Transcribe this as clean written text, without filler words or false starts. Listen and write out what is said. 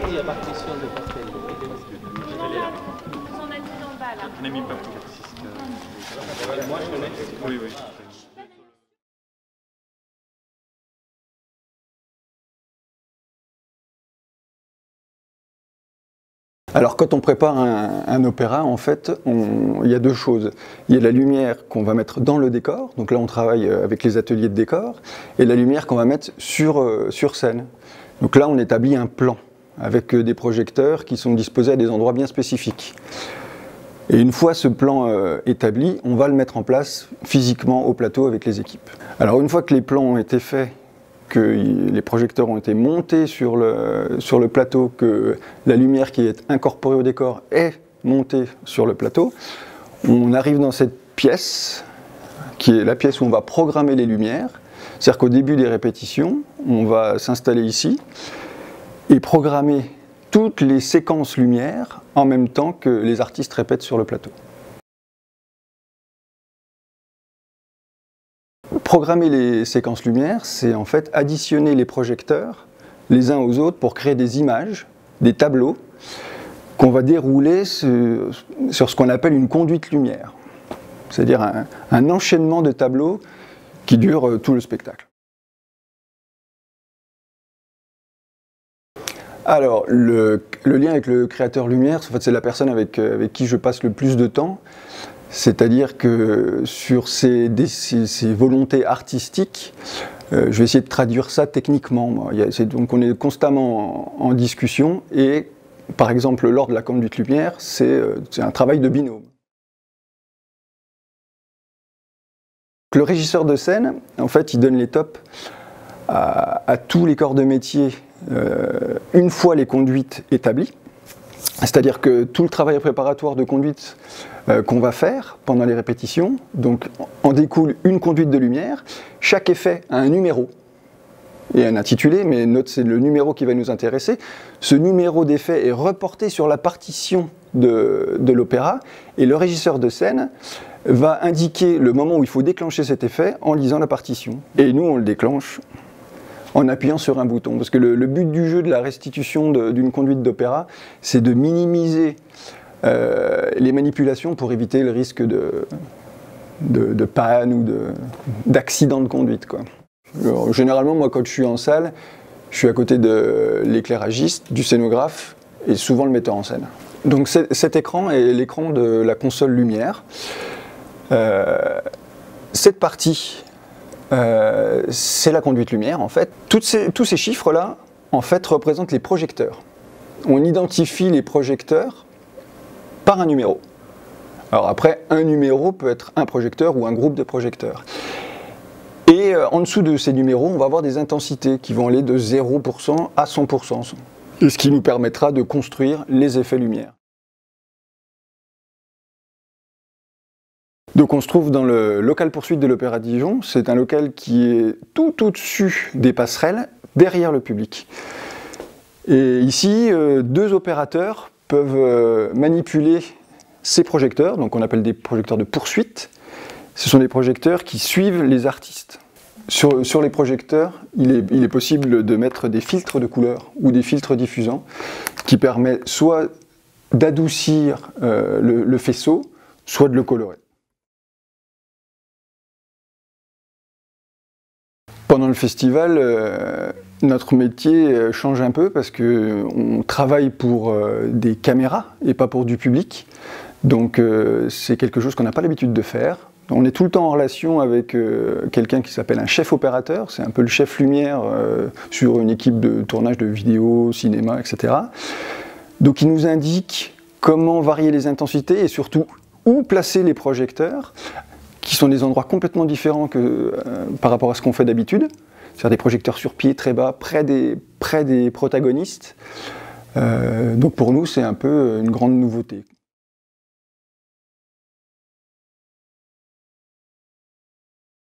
dit à partition de Pastel. Vous en êtes mis en bas là. Je n'ai mis pas tout. Moi, je connais. Oui, oui. Alors quand on prépare un opéra, en fait, il y a deux choses. Il y a la lumière qu'on va mettre dans le décor, donc là on travaille avec les ateliers de décor, et la lumière qu'on va mettre sur scène. Donc là on établit un plan, avec des projecteurs qui sont disposés à des endroits bien spécifiques. Et une fois ce plan établi, on va le mettre en place physiquement au plateau avec les équipes. Alors une fois que les plans ont été faits, que les projecteurs ont été montés sur le plateau, que la lumière qui est incorporée au décor est montée sur le plateau, on arrive dans cette pièce, qui est la pièce où on va programmer les lumières. C'est-à-dire qu'au début des répétitions, on va s'installer ici et programmer toutes les séquences lumière en même temps que les artistes répètent sur le plateau. Programmer les séquences lumière, c'est en fait additionner les projecteurs les uns aux autres pour créer des images, des tableaux qu'on va dérouler sur ce qu'on appelle une conduite lumière. C'est-à-dire un enchaînement de tableaux qui dure tout le spectacle. Alors, le lien avec le créateur lumière, en fait, c'est la personne avec qui je passe le plus de temps. C'est-à-dire que sur ces volontés artistiques, je vais essayer de traduire ça techniquement. Donc on est constamment en discussion et, par exemple, lors de la conduite lumière, c'est un travail de binôme. Le régisseur de scène, en fait, il donne les tops à tous les corps de métier une fois les conduites établies. C'est-à-dire que tout le travail préparatoire de conduite qu'on va faire pendant les répétitions, donc en découle une conduite de lumière. Chaque effet a un numéro et un intitulé, mais note c'est le numéro qui va nous intéresser. Ce numéro d'effet est reporté sur la partition de l'opéra et le régisseur de scène va indiquer le moment où il faut déclencher cet effet en lisant la partition. Et nous on le déclenche en appuyant sur un bouton. Parce que le but du jeu de la restitution d'une conduite d'opéra, c'est de minimiser les manipulations pour éviter le risque de panne ou d'accident de conduite, quoi. Alors, généralement, moi, quand je suis en salle, je suis à côté de l'éclairagiste, du scénographe et souvent le metteur en scène. Donc cet écran est l'écran de la console lumière. Cette partie, c'est la conduite lumière en fait. Tous ces chiffres-là, en fait, représentent les projecteurs. On identifie les projecteurs par un numéro. Alors après, un numéro peut être un projecteur ou un groupe de projecteurs. Et en dessous de ces numéros, on va avoir des intensités qui vont aller de 0% à 100%. Et ce qui nous permettra de construire les effets lumière. Donc on se trouve dans le local poursuite de l'Opéra de Dijon. C'est un local qui est tout au-dessus des passerelles, derrière le public. Et ici, deux opérateurs peuvent manipuler ces projecteurs, donc on appelle des projecteurs de poursuite. Ce sont des projecteurs qui suivent les artistes. Sur les projecteurs, il est possible de mettre des filtres de couleur ou des filtres diffusants qui permettent soit d'adoucir le faisceau, soit de le colorer. Pendant le festival, notre métier change un peu parce qu'on travaille pour des caméras et pas pour du public. Donc c'est quelque chose qu'on n'a pas l'habitude de faire. On est tout le temps en relation avec quelqu'un qui s'appelle un chef opérateur. C'est un peu le chef lumière sur une équipe de tournage de vidéo, cinéma, etc. Donc il nous indique comment varier les intensités et surtout où placer les projecteurs, qui sont des endroits complètement différents par rapport à ce qu'on fait d'habitude. C'est-à-dire des projecteurs sur pied, très bas, près des protagonistes. Donc pour nous, c'est un peu une grande nouveauté.